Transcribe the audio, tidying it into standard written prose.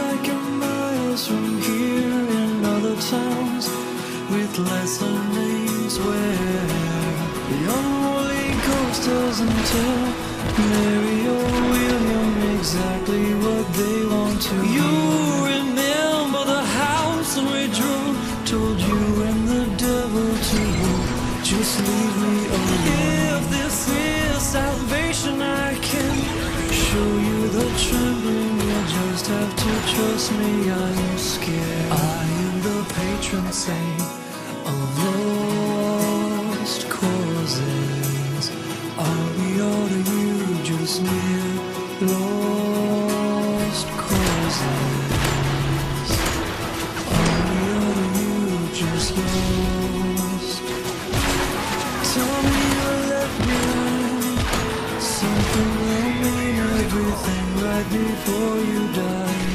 like you're miles from here in other towns with lesser names where the unholy ghost doesn't tell Mary or William exactly what they want to. You remember the house in which Drew told you and the devil to just leave me alone. If this is salvation, I can show you the trembling. You just have to trust me. I'm scared. I am the patron saint of lost causes. I'll be all to you, just near lost causes. I'll be all to you, just lost. Tell me you left behind something will mean everything right before you die.